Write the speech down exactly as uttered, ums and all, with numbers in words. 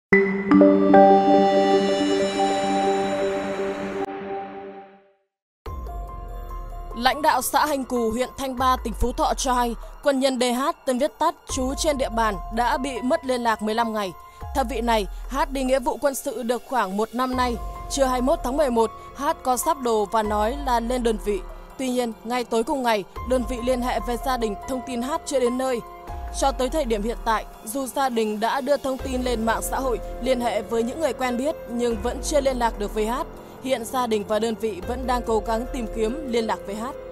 Lãnh đạo xã Hành Cù, huyện Thanh Ba, tỉnh Phú Thọ cho hay, quân nhân đê hát, tên viết tắt, trú trên địa bàn đã bị mất liên lạc mười lăm ngày. Theo vị này, Hát đi nghĩa vụ quân sự được khoảng một năm nay. Trưa hai mươi mốt tháng mười một, Hát có sắp đồ và nói là lên đơn vị. Tuy nhiên, ngay tối cùng ngày, đơn vị liên hệ về gia đình thông tin Hát chưa đến nơi. Cho tới thời điểm hiện tại, dù gia đình đã đưa thông tin lên mạng xã hội liên hệ với những người quen biết nhưng vẫn chưa liên lạc được với Hát. Hiện gia đình và đơn vị vẫn đang cố gắng tìm kiếm liên lạc với Hát.